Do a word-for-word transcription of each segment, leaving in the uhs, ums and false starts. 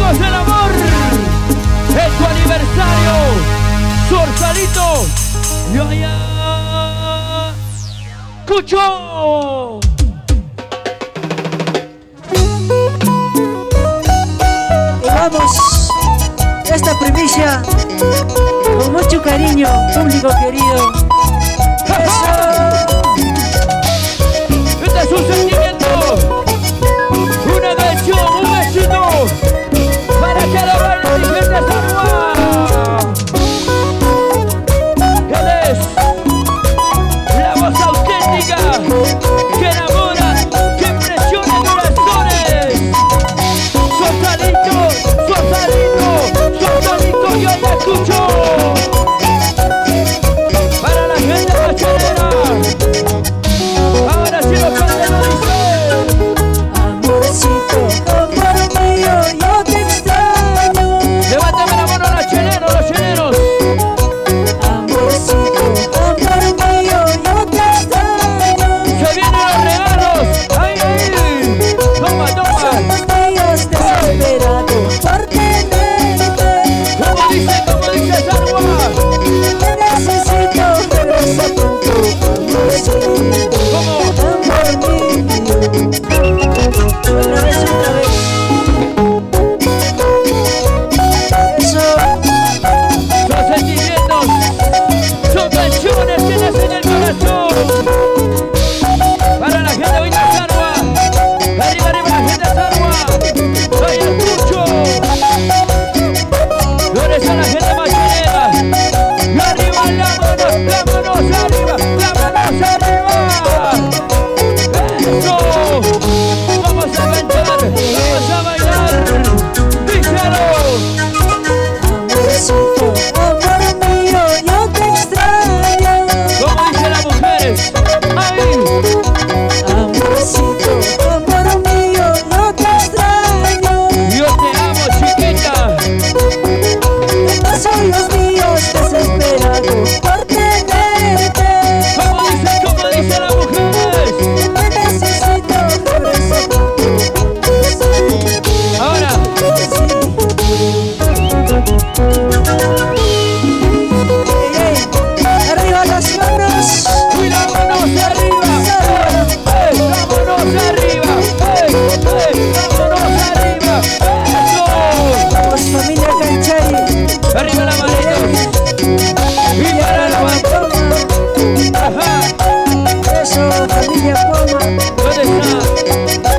Hagamos el amor. Es tu aniversario. Sorsalito. Yo ya. Cucho. Y vamos. Esta primicia con mucho cariño, público querido. Eso. Este es un sentimiento, una canción, un besito para que la baile mi gente Sarua. Él es la voz auténtica que enamora, que impresiona corazones. Sorsalito, sorsalito, sorsalito, yo ya escucho. Para la gente bachanera. Ahora sí lo canta, lo dice. Amorcito, amor mío, yo te extraño. Levántame la mano a los cheleros, los cheleros. Amorcito, amor mío, yo te extraño. Se vienen los regalos. ¡Ay, ay! Toma, toma. Somos niños desesperados por tenerte. Como dice, como dice Sarua. Te necesito, regresa pronto, amorcito. ¿Cómo? Amor mío. Otra vez, otra vez. Eso. Son sentimientos, son canciones que nacen en el corazón. Para la gente de Sarua. Arriba, arriba la gente de Sarua. Soy el Cucho. Flores a la gente machinera. Y arriba, vámonos, vámonos arriba, vámonos arriba. Eso. Vamos a cantar, vamos a bailar. Díselo. Amorcito, amor mío, yo te extraño. Como dicen las mujeres. ¡Ay! Amorcito, amor mío, yo te extraño. Yo te amo, chiquita. Son los míos desesperados por tenerte. Como dicen, como dicen las mujeres. Te necesito, regresa pronto. Ahora, Ey, ey, arriba las manos. uy, vámonos arriba. ¡Ey! ¡Vámonos arriba! ¡Ey! ¡Ey! ¡Vámonos arriba! ¡Eso! Vamos, familia Canchari. Arriba la manito. Y para la mano. Ajá. Eso, familia Poma. ¿Dónde está?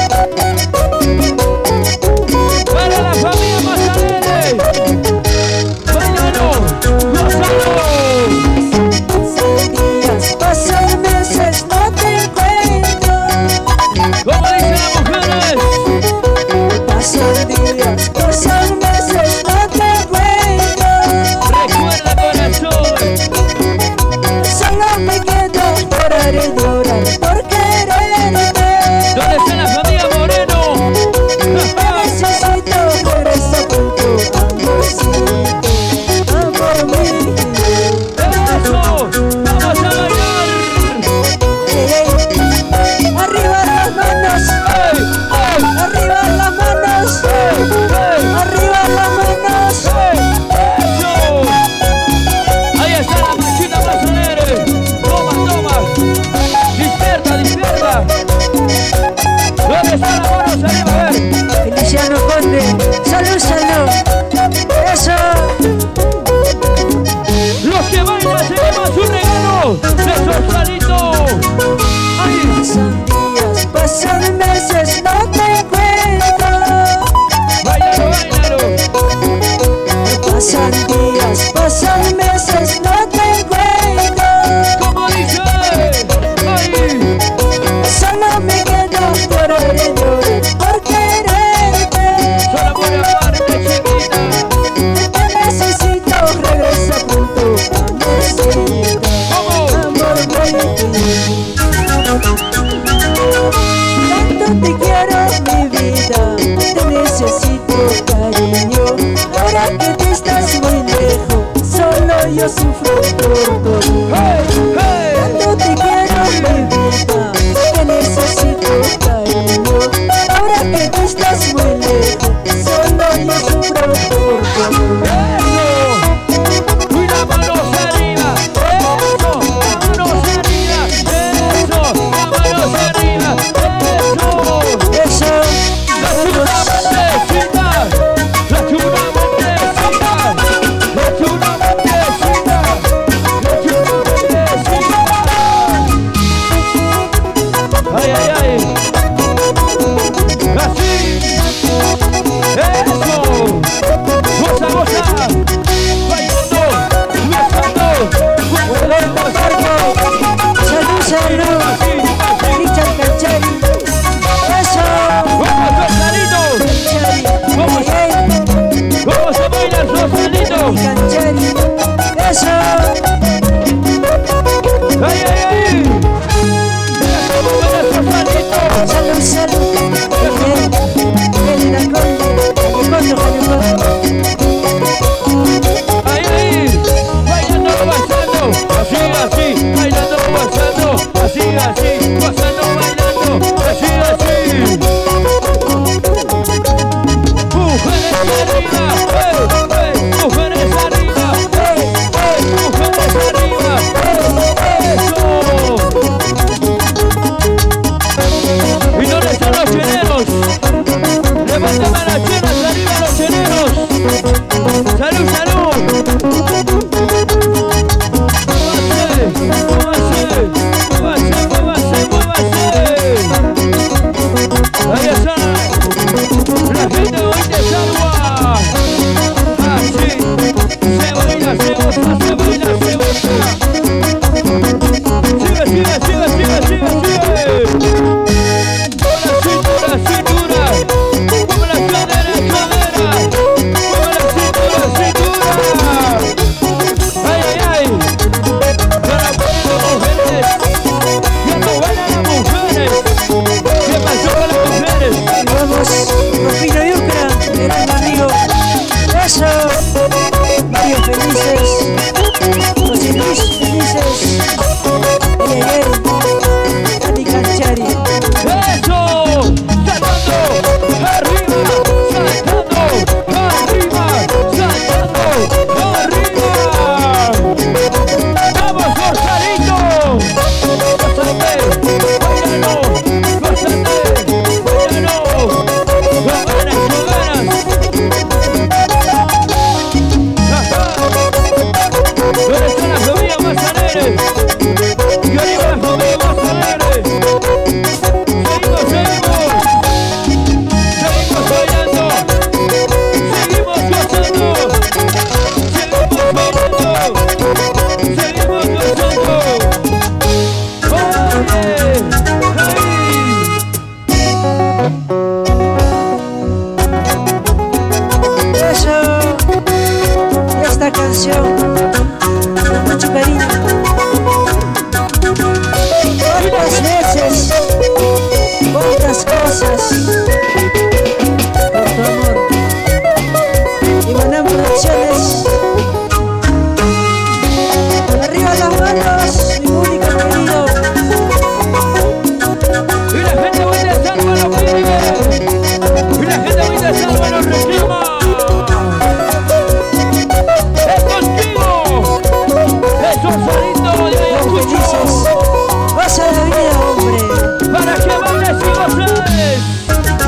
Para la familia Mazalene. Bailando. Gozando. Pasan días, pasan meses, no te encuentro. Como dicen las mujeres. Pasan días, pasan meses, no te encuentro. Recuerda, corazón. Solo me quedo llorar y llorar por quererte. ¿Dónde está la familia Moreno? Necesito regresa pronto, amorcito, amor mío. ¡Eso! ¡Vamos a bailar! Ey, ey, arriba las manos, ¡Ey! ¡Ey! arriba las manos, ¡Ey! ¡Ey! arriba las manos. ¡Ey! ¡Eso! Ahí está la machita Mazalene. Toma, toma. Despierta, despierta. ¿Dónde están las manos arriba? A ver. Feliciano Conde, salud, salud. Eso. Los que bailan se llevan su regalo de Sorsalito. ¡Ay! Pasan días, pasan meses, no te encuentro. ¡Báilalo, báilalo! Pasan días, pasan meses, no te encuentro. ¿Cómo dice? ¡Ay! Solo me quedo llorar y llorar por quererte. Solo por amarte, chiquita. Te necesito, regresa pronto, amorcito, ¿Cómo? amor mío. Tanto te quiero, gracias por tu amor. Y Manan Producciones. Arriba las manos, mi público querido. Y la gente buena de Salva lo pide. Y la gente buena de Salva lo reclama. ¡Es contigo! ¡Es un solito de Ayacucho! Goza la vida, hombre. ¡Para que bailes y goces!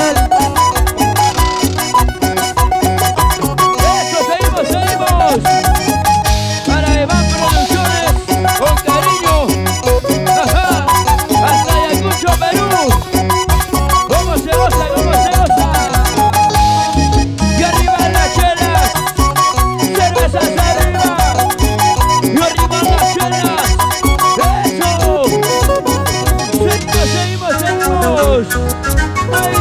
Sol. Eso, seguimos, seguimos. Para Evan Producciones, con cariño. Ajá. Hasta Ayacucho, Perú. ¿Cómo se goza, cómo se goza? Y arriba las chelas. Cervezas arriba. Y arriba las chelas. Eso. Seguimos, seguimos, seguimos. Ahí